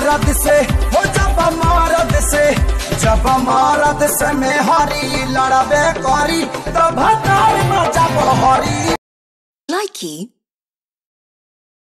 मरद से हो जब मरद से में हरी लड़बे करी तब भतार में जब हरी Likey